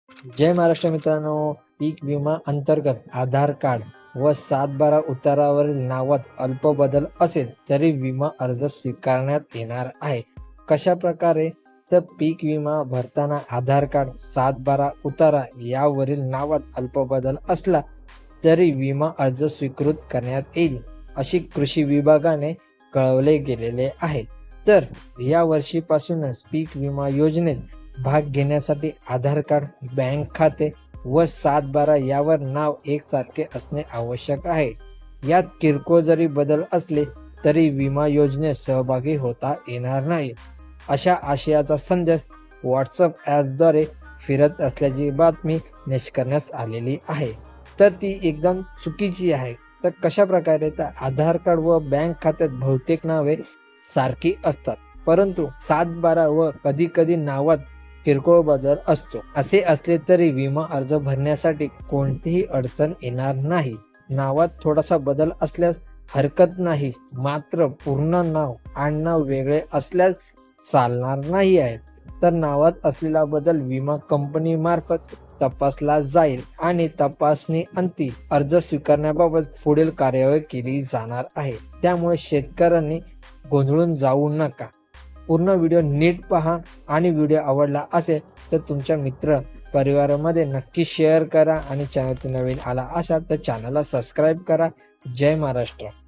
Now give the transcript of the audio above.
जय महाराष्ट्र मित्रांनो, पीक विमा अंतर्गत आधार कार्ड व 7/12 उतारावरील नावात अल्प बदल असेल तरी विमा अर्ज स्वीकारण्यात येणार आहे. कशा प्रकारे? तर पीक विमा भरताना आधार कार्ड 7/12 उतारा यावरील नावात अल्प बदल असला तरी विमा अर्ज स्वीकृत करण्यात येईल, अशी कृषी विभागाने कळवले गेलेले आहे. तर या वर्षीपासूनच पीक विमा योजनेत भाग घेण्यासाठी आधार कार्ड, बँक खाते व 7/12 यावर नाव एकसारखे असणे आवश्यक आहे. यात किरकोळ जरी बदल असले तरी विमा योजनेत सहभागी होता येणार नाही, अशा आशयाचा संदेश व्हॉट्सअप ॲपद्वारे फिरत असल्याची बातमी निष्कर्षास आलेली आहे. तर ती एकदम चुकीची आहे. तर कशा प्रकारे? तर आधार कार्ड व बँक खात्यात बहुतेक नावे सारखी असतात, परंतु 7/12 व कधी कधी नावात किरकोळ बदल असतो. असे असले तरी विमा अर्ज भरण्यासाठी कोणतीही अडचण येणार नाही. नावात थोडासा बदल असल्यास हरकत नाही, मात्र पूर्ण नाव आडनाव वेगळे असल्यास चालणार नाही आहे. तर नावात असलेला बदल विमा कंपनी मार्फत तपासला जाईल आणि तपासणी अंती अर्ज स्वीकारण्याबाबत पुढील कार्यवाही केली जाणार आहे. त्यामुळे शेतकऱ्यांनी गोंधळून जाऊ नका. पूर्ण व्हिडिओ नीट पहा आणि व्हिडिओ आवडला असेल तर तुमच्या मित्र परिवारामध्ये नक्की शेअर करा आणि चॅनलवर नवीन आला असाल तर चॅनलला सबस्क्राईब करा. जय महाराष्ट्र.